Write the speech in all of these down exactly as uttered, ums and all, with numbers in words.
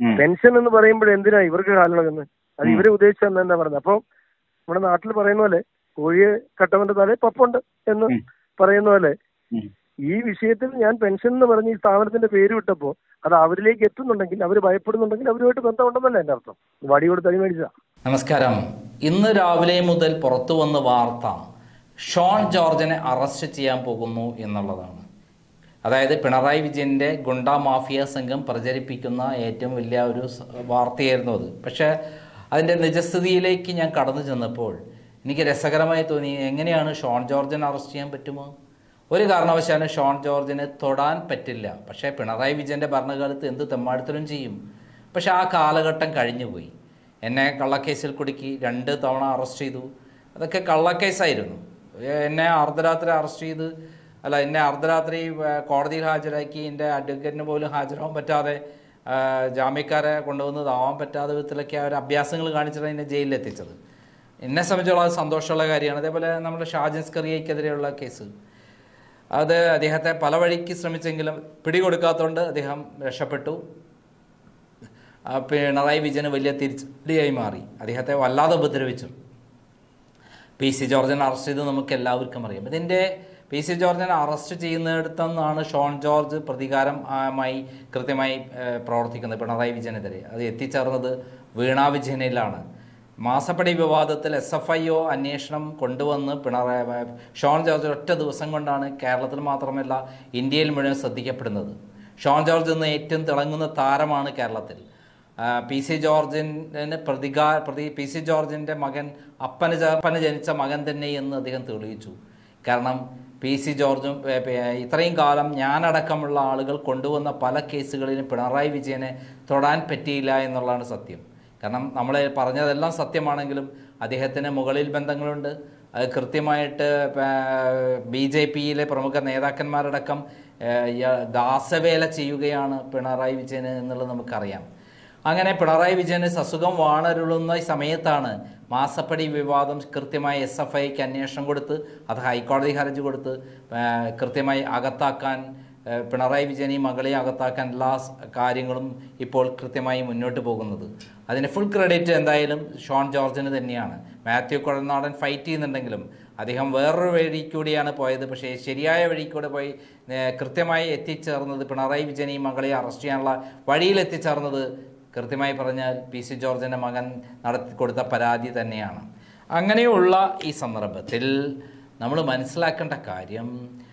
Pension എന്ന് പറയുമ്പോൾ എന്തിനാ ഇവർക്ക് കാലിളകുന്നത്? അത് ഇവരെ ഉദ്ദേശിച്ചെന്ന് എന്താ പറയുന്നത്? അപ്പൊ നമ്മുടെ നാട്ടിൽ പറയുന്ന പോലെ കോഴിയെ കട്ടവന്റെ തലേ പപ്പുണ്ട് എന്ന് പറയുന്ന പോലെ ഈ വിഷയത്തിൽ ഞാൻ പെൻഷൻ എന്ന് പറഞ്ഞ് ഈ സ്ഥാപനത്തിന്റെ പേര് വിട്ടപ്പോ അത് അവരിലേക്ക് എത്തുന്നുണ്ടെങ്കിൽ, അവർ ഭയപ്പെടുന്നുണ്ടെങ്കിൽ അവരുമായിട്ട് ബന്ധമുണ്ടെന്നല്ല എന്റെ അർത്ഥം. വടി കൊടുത്ത് അടി മേടിച്ച. നമസ്കാരം. ഇന്ന് രാവിലെ മുതൽ പുറത്തു വന്ന വാർത്ത ഷോൺ ജോർജിനെ അറസ്റ്റ് ചെയ്യാൻ പോകുന്നു എന്നുള്ളതാണ്. അതായത് പിണറായി വിജയന്റെ ഗുണ്ടാ മാഫിയ സംഘം പ്രചരിപ്പിക്കുന്ന ഏറ്റവും വലിയ ഒരു വാർത്തയായിരുന്നു അത്. പക്ഷേ അതിൻ്റെ നിജസ്ഥിതിയിലേക്ക് ഞാൻ കടന്നു ചെന്നപ്പോൾ എനിക്ക് രസകരമായി തോന്നി, എങ്ങനെയാണ് ഷോൺ ജോർജിനെ അറസ്റ്റ് ചെയ്യാൻ പറ്റുമോ? ഒരു കാരണവശാലും ഷോൺ ജോർജിനെ തൊടാൻ പറ്റില്ല. പക്ഷേ പിണറായി വിജയൻ്റെ ഭരണകാലത്ത് എന്ത് തെമ്മാടിത്തരം ചെയ്യും. പക്ഷെ ആ കാലഘട്ടം കഴിഞ്ഞുപോയി. എന്നെ കള്ളക്കേസിൽ കുടുക്കി രണ്ട് തവണ അറസ്റ്റ് ചെയ്തു. അതൊക്കെ കള്ളക്കേസായിരുന്നു. എന്നെ അർദ്ധരാത്രി അറസ്റ്റ് ചെയ്ത് അല്ല എന്നെ അർദ്ധരാത്രി കോടതിയിൽ ഹാജരാക്കി എൻ്റെ അഡ്വക്കേറ്റിന് പോലും ഹാജരാകാൻ പറ്റാതെ ജാമ്യക്കാരെ കൊണ്ടുവന്നതാവാൻ പറ്റാത്ത വിധത്തിലൊക്കെ അവർ അഭ്യാസങ്ങൾ കാണിച്ചിട്ട് എന്നെ ജയിലിൽ എത്തിച്ചത്. എന്നെ സംബന്ധിച്ചുള്ള സന്തോഷമുള്ള കാര്യമാണ്. അതേപോലെ നമ്മുടെ ഷാജിൻ സ്കറിയയ്ക്കെതിരെയുള്ള കേസ്, അത് അദ്ദേഹത്തെ പല വഴിക്ക് ശ്രമിച്ചെങ്കിലും പിടികൊടുക്കാത്തതുകൊണ്ട് അദ്ദേഹം രക്ഷപ്പെട്ടു. പിണറായി വിജയന് വലിയ തിരിച്ചടിയായി മാറി. അദ്ദേഹത്തെ വല്ലാതെ ഉപദ്രവിച്ചു. പി സി ജോർജിനെ അറസ്റ്റ് ചെയ്ത് നമുക്ക് എല്ലാവർക്കും അറിയാം. ഇതിൻ്റെ പി സി ജോർജിനെ അറസ്റ്റ് ചെയ്യുന്നിടത്തുനിന്നാണ് ഷോൺ ജോർജ് പ്രതികാരമായി കൃത്യമായി പ്രവർത്തിക്കുന്നത് പിണറായി വിജയനെതിരെ. അത് എത്തിച്ചേർന്നത് വീണ വിജയനിലാണ്. മാസപ്പടി വിവാദത്തിൽ എസ് എഫ് ഐ ഒ അന്വേഷണം കൊണ്ടുവന്ന് പിണറായി ഷോൺ ജോർജ് ഒറ്റ ദിവസം കൊണ്ടാണ് കേരളത്തിൽ മാത്രമല്ല ഇന്ത്യയിൽ മുഴുവൻ ശ്രദ്ധിക്കപ്പെടുന്നത്. ഷോൺ ജോർജ് ഇന്ന് ഏറ്റവും തിളങ്ങുന്ന താരമാണ് കേരളത്തിൽ. പി സി ജോർജിന് പ്രതികാ പ്രതി പി സി ജോർജിൻ്റെ മകൻ അപ്പന് അപ്പന് ജനിച്ച മകൻ തന്നെ എന്ന് അദ്ദേഹം തെളിയിച്ചു. കാരണം പി സി ജോർജും ഇത്രയും കാലം ഞാനടക്കമുള്ള ആളുകൾ കൊണ്ടുവന്ന പല കേസുകളിലും പിണറായി വിജയനെ തൊടാൻ പറ്റിയില്ല എന്നുള്ളതാണ് സത്യം. കാരണം നമ്മൾ പറഞ്ഞതെല്ലാം സത്യമാണെങ്കിലും അദ്ദേഹത്തിന് മുകളിൽ ബന്ധങ്ങളുണ്ട്. അത് കൃത്യമായിട്ട് ബി ജെ പിയിലെ പ്രമുഖ നേതാക്കന്മാരടക്കം ദാസവേല ചെയ്യുകയാണ് പിണറായി വിജയന് എന്നുള്ളത് നമുക്കറിയാം. അങ്ങനെ പിണറായി വിജയന് സസുഖം വാണരുളുന്ന സമയത്താണ് മാസപ്പടി വിവാദം കൃത്യമായി എസ് എഫ് ഐക്ക് അന്വേഷണം കൊടുത്ത് അത് ഹൈക്കോടതി ഹർജി കൊടുത്ത് കൃത്യമായി അകത്താക്കാൻ പിണറായി വിജയനെയും മകളെയും അകത്താക്കാൻ എല്ലാ കാര്യങ്ങളും ഇപ്പോൾ കൃത്യമായി മുന്നോട്ട് പോകുന്നത്. അതിന് ഫുൾ ക്രെഡിറ്റ് എന്തായാലും ഷോൺ ജോർജിന് തന്നെയാണ്. മാത്യു കുഴൽനാടൻ ഫൈറ്റ് ചെയ്യുന്നുണ്ടെങ്കിലും അദ്ദേഹം വേറൊരു വഴി കൂടിയാണ് പോയത്. പക്ഷേ ശരിയായ വഴി കൂടെ പോയി കൃത്യമായി എത്തിച്ചേർന്നത് പിണറായി വിജയനെയും മകളെയും അറസ്റ്റ് ചെയ്യാനുള്ള വഴിയിൽ എത്തിച്ചേർന്നത് കൃത്യമായി പറഞ്ഞാൽ പി സി ജോർജിൻ്റെ മകൻ നടത്തി കൊടുത്ത പരാതി തന്നെയാണ്. അങ്ങനെയുള്ള ഈ സന്ദർഭത്തിൽ നമ്മൾ മനസ്സിലാക്കേണ്ട കാര്യം,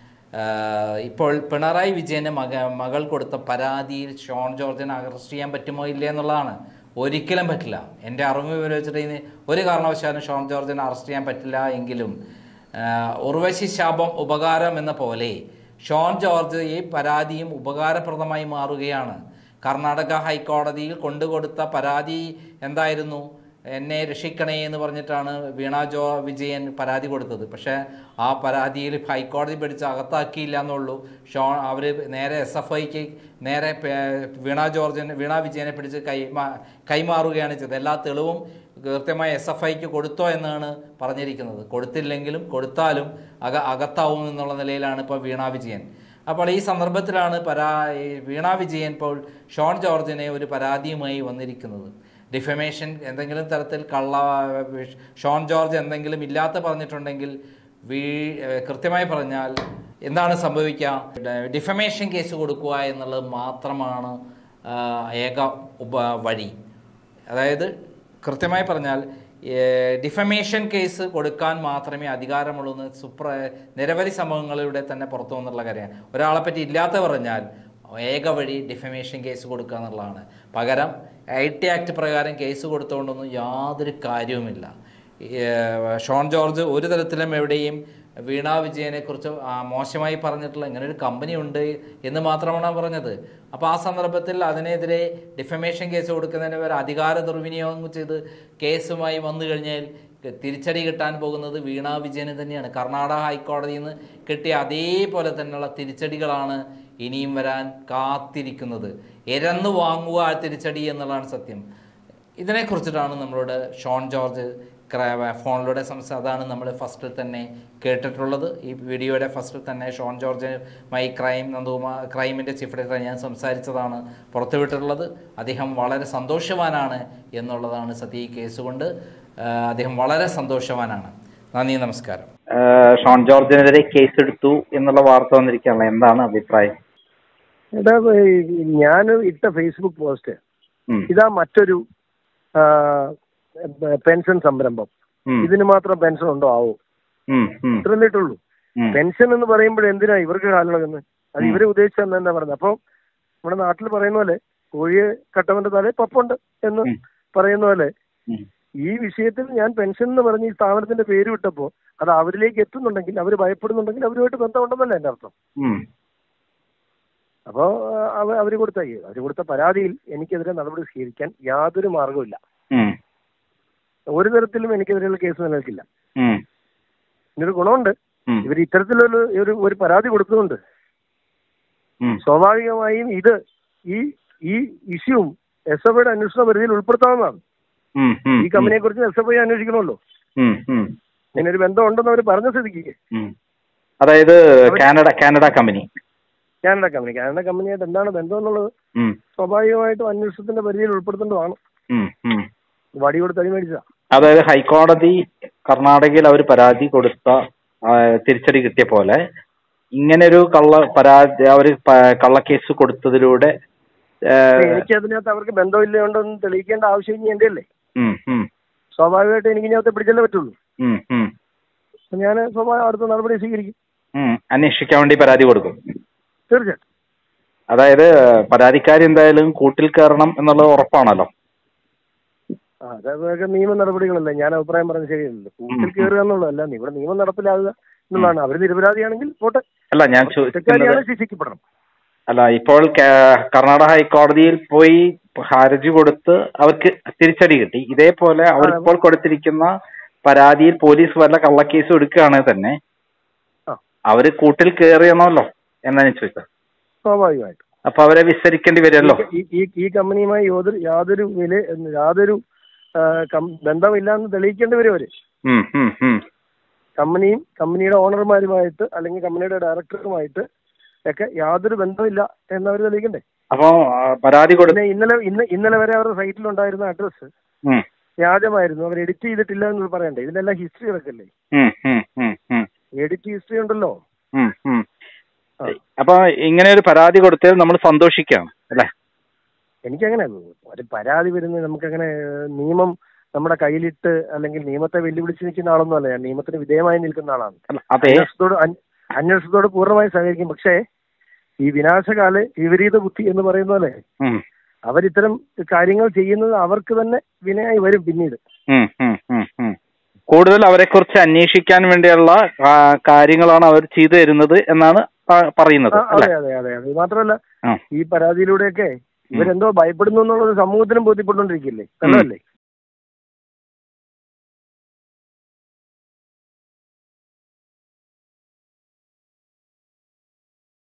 ഇപ്പോൾ പിണറായി വിജയൻ്റെ മക മകൾ കൊടുത്ത പരാതിയിൽ ഷോൺ ജോർജിനെ അറസ്റ്റ് ചെയ്യാൻ പറ്റുമോ ഇല്ല എന്നുള്ളതാണ്. ഒരിക്കലും പറ്റില്ല. എൻ്റെ അറിവ് വിവരിച്ചിട്ട് ഒരു കാരണവശാലും ഷോൺ ജോർജിനെ അറസ്റ്റ് ചെയ്യാൻ പറ്റില്ല. എങ്കിലും ഉർവശി ശാപം ഉപകാരം എന്ന പോലെ ഷോൺ ജോർജ് ഈ പരാതിയും ഉപകാരപ്രദമായി മാറുകയാണ്. കർണാടക ഹൈക്കോടതിയിൽ കൊണ്ടുകൊടുത്ത പരാതി എന്തായിരുന്നു? എന്നെ രക്ഷിക്കണേ എന്ന് പറഞ്ഞിട്ടാണ് വീണ ജോ വിജയൻ പരാതി കൊടുത്തത്. പക്ഷേ ആ പരാതിയിൽ ഹൈക്കോടതി പിടിച്ച് അകത്താക്കിയില്ല എന്നുള്ളൂ. ഷോൺ അവർ നേരെ എസ് എഫ് ഐക്ക് നേരെ വീണ ജോർജിനെ വീണ വിജയനെ പിടിച്ച് കൈമാ കൈമാറുകയാണ് ചെയ്തത്. എല്ലാ തെളിവും കൃത്യമായി എസ് എഫ് ഐക്ക് കൊടുത്തോ എന്നാണ് പറഞ്ഞിരിക്കുന്നത്. കൊടുത്തില്ലെങ്കിലും കൊടുത്താലും അക അകത്താവും എന്നുള്ള നിലയിലാണ് ഇപ്പോൾ വീണ വിജയൻ. അപ്പോൾ ഈ സന്ദർഭത്തിലാണ് പരാ വീണ വിജയൻ ഇപ്പോൾ ഷോൺ ജോർജിനെ ഒരു പരാതിയുമായി വന്നിരിക്കുന്നത്. ഡിഫമേഷൻ എന്തെങ്കിലും തരത്തിൽ കള്ള ഷോൺ ജോർജ് എന്തെങ്കിലും ഇല്ലാത്ത പറഞ്ഞിട്ടുണ്ടെങ്കിൽ വീ കൃത്യമായി പറഞ്ഞാൽ എന്താണ് സംഭവിക്കുക? ഡിഫമേഷൻ കേസ് കൊടുക്കുക എന്നുള്ളത് മാത്രമാണ് ഏക ഉപ വഴി. അതായത് കൃത്യമായി പറഞ്ഞാൽ ഡിഫമേഷൻ കേസ് കൊടുക്കാൻ മാത്രമേ അധികാരമുള്ളൂ എന്ന് സുപ്ര നിരവധി സംഭവങ്ങളിലൂടെ തന്നെ പുറത്തു വന്നുള്ള കാര്യമാണ്. ഒരാളെ പറ്റി ഇല്ലാത്ത പറഞ്ഞാൽ ഏക വഴി ഡിഫമേഷൻ കേസ് കൊടുക്കുക എന്നുള്ളതാണ്. പകരം ഐ ടി ആക്ട് പ്രകാരം കേസ് കൊടുത്തുകൊണ്ടൊന്നും യാതൊരു കാര്യവുമില്ല. ഷോൺ ജോർജ് ഒരു തരത്തിലും എവിടെയും വീണ വിജയനെക്കുറിച്ച് മോശമായി പറഞ്ഞിട്ടുള്ള ഇങ്ങനെ ഒരു കമ്പനി ഉണ്ട് എന്ന് മാത്രമാണ് പറഞ്ഞത്. അപ്പോൾ ആ സന്ദർഭത്തിൽ അതിനെതിരെ ഡിഫമേഷൻ കേസ് കൊടുക്കുന്നതിന് വരെ അധികാര ദുർവിനിയോഗം ചെയ്ത് കേസുമായി വന്നു കഴിഞ്ഞാൽ തിരിച്ചടി കിട്ടാൻ പോകുന്നത് വീണ വിജയന് തന്നെയാണ്. കർണാടക ഹൈക്കോടതിയിൽ നിന്ന് കിട്ടിയ അതേപോലെ തന്നെയുള്ള തിരിച്ചടികളാണ് ഇനിയും വരാൻ കാത്തിരിക്കുന്നത്. എരന്ന് വാങ്ങുക തിരിച്ചടി എന്നുള്ളതാണ് സത്യം. ഇതിനെക്കുറിച്ചിട്ടാണ് നമ്മളോട് ഷോൺ ജോർജ് ഫോണിലൂടെ സംസാ അതാണ് നമ്മൾ ഫസ്റ്റിൽ തന്നെ കേട്ടിട്ടുള്ളത്. ഈ വീഡിയോയുടെ ഫസ്റ്റിൽ തന്നെ ഷോൺ ജോർജുമായി ക്രൈം നന്ദുകുമാർ ക്രൈമിൻ്റെ ചീഫ് എഡിറ്റർ ഞാൻ സംസാരിച്ചതാണ് പുറത്തുവിട്ടിട്ടുള്ളത്. അദ്ദേഹം വളരെ സന്തോഷവാനാണ് എന്നുള്ളതാണ് സത്യ. ഈ കേസ് കൊണ്ട് അദ്ദേഹം വളരെ സന്തോഷവാനാണ്. നന്ദി, നമസ്കാരം. ഷോൺ ജോർജിനെതിരെ കേസ് എടുത്തു എന്നുള്ള വാർത്ത വന്നിരിക്കുകയാണ്, എന്താണ് അഭിപ്രായം? എടാ, ഞാൻ ഇട്ട ഫേസ്ബുക്ക് പോസ്റ്റ് ഇതാ മറ്റൊരു പെൻഷൻ സംരംഭം, ഇതിന് മാത്രം പെൻഷൻ ഉണ്ടോ ആവോ, ഇത്രല്ലേ ഇട്ടുള്ളൂ. പെൻഷൻ എന്ന് പറയുമ്പോൾ എന്തിനാ ഇവർക്ക് കാലിളകുന്നത്? അത് ഇവരെ ഉദ്ദേശിച്ചെന്ന് എന്താ പറഞ്ഞത്? അപ്പൊ നമ്മുടെ നാട്ടിൽ പറയുന്ന പോലെ കോഴിയെ കട്ടവന്റെ തലേ പപ്പുണ്ട് എന്ന് പറയുന്ന പോലെ ഈ വിഷയത്തിൽ ഞാൻ പെൻഷൻ എന്ന് പറഞ്ഞ് ഈ സ്ഥാപനത്തിന്റെ പേര് വിട്ടപ്പോ അത് അവരിലേക്ക് എത്തുന്നുണ്ടെങ്കിൽ, അവർ ഭയപ്പെടുന്നുണ്ടെങ്കിൽ അവരുമായിട്ട് ബന്ധമുണ്ടെന്നല്ല എന്റെ അർത്ഥം. അപ്പോ അവര് കൊടുത്ത അവര് കൊടുത്ത പരാതിയിൽ എനിക്കെതിരെ നടപടി സ്വീകരിക്കാൻ യാതൊരു മാർഗവുമില്ല. ഒരു തരത്തിലും എനിക്കെതിരെയുള്ള കേസ് നിലനിൽക്കില്ല. ഇതിനൊരു ഗുണമുണ്ട്, ഇവർ ഇത്തരത്തിലൊരു ഒരു ഒരു പരാതി കൊടുക്കുന്നുണ്ട്. സ്വാഭാവികമായും ഇത് ഈ ഈ ഇഷ്യൂവും എസ് എഫ് ഐയുടെ അന്വേഷണ പരിധിയിൽ ഉൾപ്പെടുത്താവുന്നതാണ്. ഈ കമ്പനിയെ കുറിച്ച് എസ് എഫ് ഐ അന്വേഷിക്കണമല്ലോ. ഇങ്ങനെ ഒരു ബന്ധം ഉണ്ടെന്ന് അവർ പറഞ്ഞ സ്ഥിതിക്ക്, അതായത് Canada Canada company Canada company Canada കമ്പനിയായിട്ട് എന്താണ് ബന്ധം എന്നുള്ളത് സ്വാഭാവികമായിട്ടും അന്വേഷണത്തിന്റെ പരിധിയിൽ ഉൾപ്പെടുത്തേണ്ടതാണ്. വടി കൊടുത്ത് അടി മേടിച്ച, അതായത് ഹൈക്കോടതി കർണാടകയിൽ അവർ പരാതി കൊടുത്ത തിരിച്ചടി കിട്ടിയ പോലെ ഇങ്ങനെ ഒരു കള്ള പരാതി അവര് കള്ളക്കേസ് കൊടുത്തതിലൂടെ എനിക്ക് അതിനകത്ത് അവർക്ക് ബന്ധമില്ലോണ്ടെന്ന് തെളിയിക്കേണ്ട ആവശ്യം ഇനി എന്റെ അല്ലേ. സ്വാഭാവികമായിട്ട് എനിക്ക് ഇതിനകത്ത് പിടിച്ചല്ലേ പറ്റുള്ളൂ. ഞാൻ സ്വാഭാവികം അടുത്ത നടപടി സ്വീകരിക്കും. അന്വേഷിക്കാൻ വേണ്ടി പരാതി കൊടുക്കും തീർച്ചയായിട്ടും. അതായത് പരാതിക്കാരി എന്തായാലും കൂട്ടിൽ കയറണം എന്നുള്ളത് ഉറപ്പാണല്ലോ. അതൊക്കെ നിയമ നടപടികളല്ലേ, ഞാൻ അഭിപ്രായം പറഞ്ഞ ശരിയല്ലല്ലോ. കൂട്ടിൽ കയറുക എന്നുള്ളതല്ല, ഇവിടെ നിയമം നടപ്പിലാകുക എന്നുള്ളതാണ്. അവർ നിരപരാധിയാണെങ്കിൽ പോട്ടെ, അല്ല ഞാൻ ശിക്ഷിക്കപ്പെടണം. അല്ല ഇപ്പോൾ കർണാടക ഹൈക്കോടതിയിൽ പോയി ഹർജി കൊടുത്ത് അവർക്ക് തിരിച്ചടി കിട്ടി. ഇതേപോലെ അവരിപ്പോൾ കൊടുത്തിരിക്കുന്ന പരാതിയിൽ പോലീസ് വല്ല കള്ളക്കേസും എടുക്കുകയാണെങ്കിൽ തന്നെ അവര് കൂട്ടിൽ കയറിയണമല്ലോ എന്നാണ് ചോദിച്ചത്. സ്വാഭാവികമായിട്ടും അപ്പൊ അവരെ വിസ്തരിക്കേണ്ടി വരുമല്ലോ. ഈ കമ്പനിയുമായി യാതൊരു യാതൊരു വില യാതൊരു ബന്ധമില്ലാന്ന് തെളിയിക്കേണ്ടി വരും അവര്. കമ്പനിയും കമ്പനിയുടെ ഓണർമാരുമായിട്ട് അല്ലെങ്കിൽ കമ്പനിയുടെ ഡയറക്ടറുമായിട്ട് ഒക്കെ യാതൊരു ബന്ധമില്ല എന്നവർ തെളിയിക്കണ്ടേ. അപ്പൊ പരാതി കൊടുത്ത ഇന്നലെ ഇന്ന് ഇന്നലെ വരെ അവരുടെ സൈറ്റിലുണ്ടായിരുന്ന അഡ്രസ് വ്യാജമായിരുന്നു, അവർ എഡിറ്റ് ചെയ്തിട്ടില്ല എന്ന് പറയണ്ടേ. ഇതിനെല്ലാം ഹിസ്റ്ററി കിടക്കല്ലേ, എഡിറ്റ് ഹിസ്റ്ററി ഉണ്ടല്ലോ. അപ്പൊ ഇങ്ങനെ ഒരു പരാതി കൊടുത്തത് നമ്മൾ സന്തോഷിക്കുകയാണ് അല്ലേ? എനിക്കങ്ങനെ ഒരു പരാതി വരുന്നത് നമുക്കങ്ങനെ നിയമം നമ്മുടെ കയ്യിലിട്ട് അല്ലെങ്കിൽ നിയമത്തെ വെല്ലുവിളിച്ച് നിൽക്കുന്ന ആളൊന്നും അല്ല. ഞാൻ നിയമത്തിന് വിധേയമായി നിൽക്കുന്ന ആളാണ്. അന്വേഷണത്തോട് അന്വേഷണത്തോട് പൂർണ്ണമായി സഹകരിക്കും. പക്ഷേ ഈ വിനാശകാല വിപരീത ബുദ്ധി എന്ന് പറയുന്ന പോലെ അവരിത്തരം കാര്യങ്ങൾ ചെയ്യുന്നത് അവർക്ക് തന്നെ വിനയായി വരും പിന്നീട്. കൂടുതൽ അവരെ കുറിച്ച് അന്വേഷിക്കാൻ വേണ്ടിയുള്ള കാര്യങ്ങളാണ് അവർ ചെയ്തു തരുന്നത് എന്നാണ് പറയുന്നത്. അതെ അതെ അതെ അതെ മാത്രമല്ല ഈ പരാതിയിലൂടെയൊക്കെ ഇവരെന്തോ ഭയപ്പെടുന്നു എന്നുള്ളത് സമൂഹത്തിനും ബോധ്യപ്പെട്ടുകൊണ്ടിരിക്കില്ലേ, നല്ലതല്ലേ?